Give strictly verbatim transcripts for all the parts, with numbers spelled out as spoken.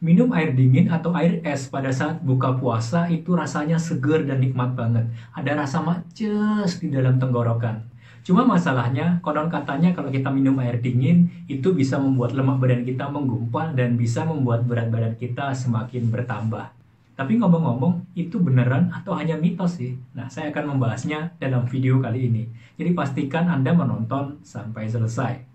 Minum air dingin atau air es pada saat buka puasa itu rasanya seger dan nikmat banget. Ada rasa maces di dalam tenggorokan. Cuma masalahnya, konon katanya kalau kita minum air dingin, itu bisa membuat lemak badan kita menggumpal dan bisa membuat berat badan kita semakin bertambah. Tapi ngomong-ngomong, itu beneran atau hanya mitos sih? Nah, saya akan membahasnya dalam video kali ini. Jadi pastikan Anda menonton sampai selesai.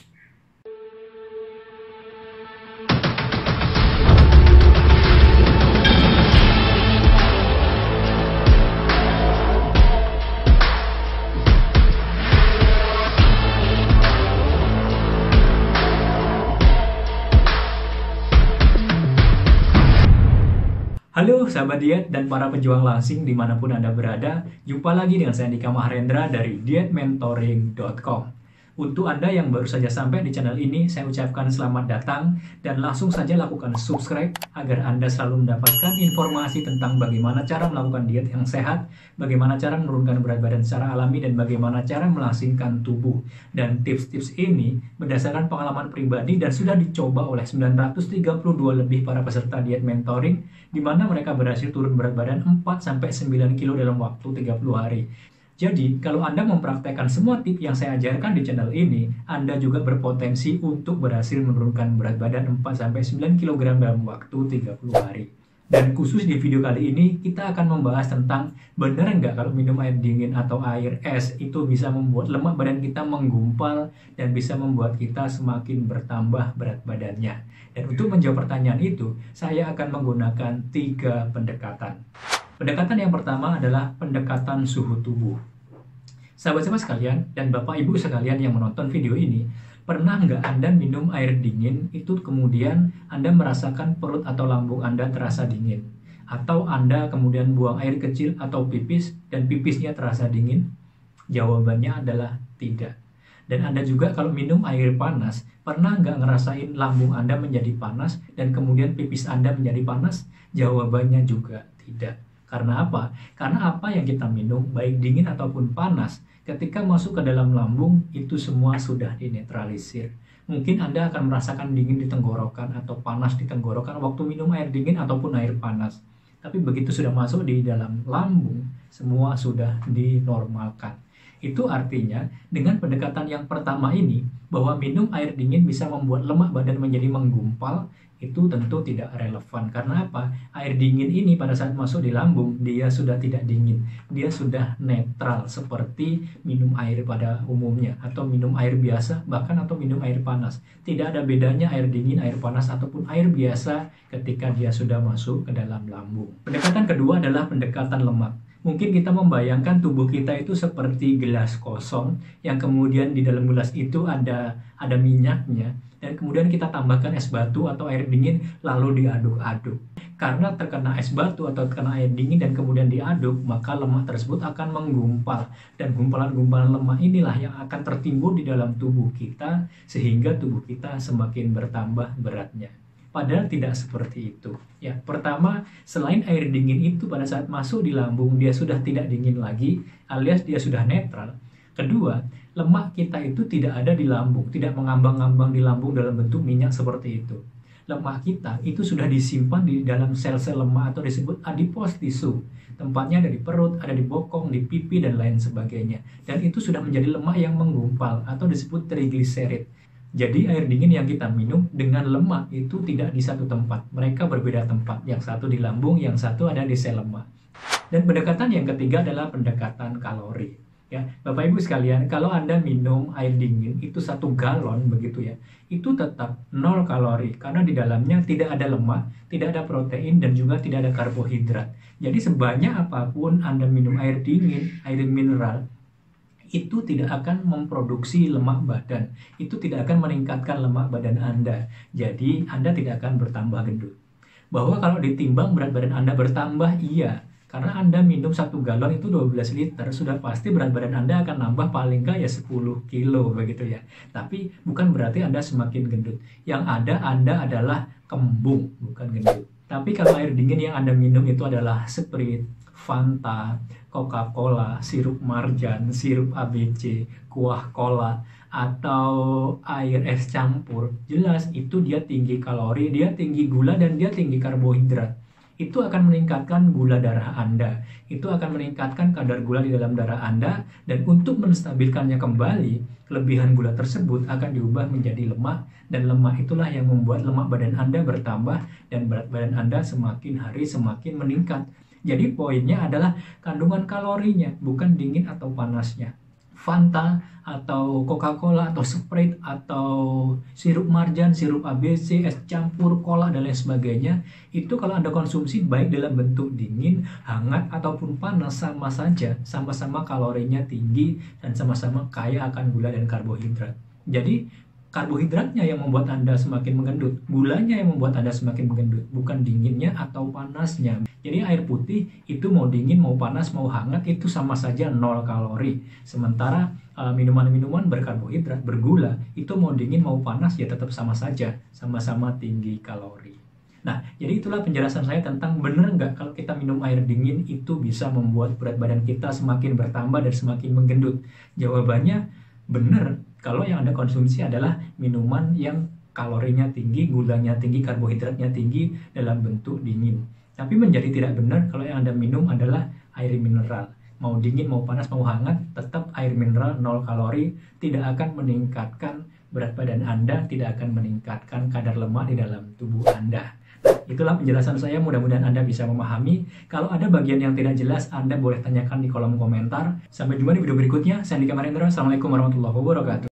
Halo sahabat diet dan para pejuang langsing dimanapun Anda berada, jumpa lagi dengan saya Andika Maharendra dari diet mentoring dot com. Untuk Anda yang baru saja sampai di channel ini, saya ucapkan selamat datang dan langsung saja lakukan subscribe agar Anda selalu mendapatkan informasi tentang bagaimana cara melakukan diet yang sehat, bagaimana cara menurunkan berat badan secara alami, dan bagaimana cara melangsingkan tubuh. Dan tips-tips ini berdasarkan pengalaman pribadi dan sudah dicoba oleh sembilan ratus tiga puluh dua lebih para peserta diet mentoring, di mana mereka berhasil turun berat badan empat sampai sembilan kilo dalam waktu tiga puluh hari. Jadi, kalau Anda mempraktekkan semua tips yang saya ajarkan di channel ini, Anda juga berpotensi untuk berhasil menurunkan berat badan empat sampai sembilan kilogram dalam waktu tiga puluh hari. Dan khusus di video kali ini, kita akan membahas tentang benar nggak kalau minum air dingin atau air es itu bisa membuat lemak badan kita menggumpal dan bisa membuat kita semakin bertambah berat badannya. Dan untuk menjawab pertanyaan itu, saya akan menggunakan tiga pendekatan. Pendekatan yang pertama adalah pendekatan suhu tubuh. Sahabat-sahabat sekalian dan Bapak Ibu sekalian yang menonton video ini, pernah nggak Anda minum air dingin, itu kemudian Anda merasakan perut atau lambung Anda terasa dingin? Atau Anda kemudian buang air kecil atau pipis dan pipisnya terasa dingin? Jawabannya adalah tidak. Dan Anda juga kalau minum air panas, pernah nggak ngerasain lambung Anda menjadi panas dan kemudian pipis Anda menjadi panas? Jawabannya juga tidak. Karena apa? Karena apa yang kita minum, baik dingin ataupun panas, ketika masuk ke dalam lambung, itu semua sudah dinetralisir. Mungkin Anda akan merasakan dingin di tenggorokan atau panas di tenggorokan waktu minum air dingin ataupun air panas. Tapi begitu sudah masuk di dalam lambung, semua sudah dinormalkan. Itu artinya, dengan pendekatan yang pertama ini, bahwa minum air dingin bisa membuat lemak badan menjadi menggumpal, itu tentu tidak relevan. Karena apa? Air dingin ini pada saat masuk di lambung, dia sudah tidak dingin. Dia sudah netral, seperti minum air pada umumnya, atau minum air biasa, bahkan atau minum air panas. Tidak ada bedanya air dingin, air panas, ataupun air biasa ketika dia sudah masuk ke dalam lambung. Pendekatan kedua adalah pendekatan lemak. Mungkin kita membayangkan tubuh kita itu seperti gelas kosong, yang kemudian di dalam gelas itu ada ada minyaknya, dan kemudian kita tambahkan es batu atau air dingin lalu diaduk-aduk. Karena terkena es batu atau terkena air dingin dan kemudian diaduk, maka lemak tersebut akan menggumpal. Dan gumpalan-gumpalan lemak inilah yang akan tertimbun di dalam tubuh kita, sehingga tubuh kita semakin bertambah beratnya. Padahal tidak seperti itu. Ya, pertama, selain air dingin itu pada saat masuk di lambung, dia sudah tidak dingin lagi, alias dia sudah netral. Kedua, lemak kita itu tidak ada di lambung, tidak mengambang-ngambang di lambung dalam bentuk minyak seperti itu. Lemak kita itu sudah disimpan di dalam sel-sel lemak atau disebut adipose tissue. Tempatnya ada di perut, ada di bokong, di pipi, dan lain sebagainya. Dan itu sudah menjadi lemak yang menggumpal atau disebut trigliserid. Jadi air dingin yang kita minum dengan lemak itu tidak di satu tempat. Mereka berbeda tempat. Yang satu di lambung, yang satu ada di sel lemak. Dan pendekatan yang ketiga adalah pendekatan kalori. Ya, Bapak Ibu sekalian, kalau Anda minum air dingin itu satu galon begitu ya, itu tetap nol kalori karena di dalamnya tidak ada lemak, tidak ada protein, dan juga tidak ada karbohidrat. Jadi sebanyak apapun Anda minum air dingin, air mineral, itu tidak akan memproduksi lemak badan. Itu tidak akan meningkatkan lemak badan Anda. Jadi Anda tidak akan bertambah gendut. Bahwa kalau ditimbang berat badan Anda bertambah, iya. Karena Anda minum satu galon itu dua belas liter, sudah pasti berat badan Anda akan nambah paling nggak ya sepuluh kilo begitu ya. Tapi bukan berarti Anda semakin gendut. Yang ada Anda adalah kembung, bukan gendut. Tapi kalau air dingin yang Anda minum itu adalah Sprite, Fanta, Coca-Cola, sirup marjan, sirup A B C, kuah cola, atau air es campur, jelas itu dia tinggi kalori, dia tinggi gula, dan dia tinggi karbohidrat. Itu akan meningkatkan gula darah Anda, itu akan meningkatkan kadar gula di dalam darah Anda, dan untuk menstabilkannya kembali, kelebihan gula tersebut akan diubah menjadi lemak, dan lemak itulah yang membuat lemak badan Anda bertambah, dan berat badan Anda semakin hari semakin meningkat. Jadi poinnya adalah kandungan kalorinya, bukan dingin atau panasnya. Fanta atau Coca-Cola atau Sprite atau sirup marjan, sirup A B C, es campur, cola, dan lain sebagainya, itu kalau Anda konsumsi baik dalam bentuk dingin, hangat, ataupun panas, sama saja, sama-sama kalorinya tinggi dan sama-sama kaya akan gula dan karbohidrat. Jadi karbohidratnya yang membuat Anda semakin menggendut, gulanya yang membuat Anda semakin menggendut, bukan dinginnya atau panasnya. Jadi air putih itu mau dingin, mau panas, mau hangat, itu sama saja nol kalori. Sementara uh, minuman-minuman berkarbohidrat, bergula, itu mau dingin, mau panas, ya tetap sama saja, sama-sama tinggi kalori. Nah, jadi itulah penjelasan saya tentang benar nggak kalau kita minum air dingin itu bisa membuat berat badan kita semakin bertambah dan semakin menggendut. Jawabannya benar kalau yang Anda konsumsi adalah minuman yang kalorinya tinggi, gulanya tinggi, karbohidratnya tinggi dalam bentuk dingin. Tapi menjadi tidak benar kalau yang Anda minum adalah air mineral. Mau dingin, mau panas, mau hangat, tetap air mineral nol kalori, tidak akan meningkatkan berat badan Anda, tidak akan meningkatkan kadar lemak di dalam tubuh Anda. Itulah penjelasan saya, mudah-mudahan Anda bisa memahami. Kalau ada bagian yang tidak jelas, Anda boleh tanyakan di kolom komentar. Sampai jumpa di video berikutnya. Saya Andika Mahendra. Assalamualaikum warahmatullahi wabarakatuh.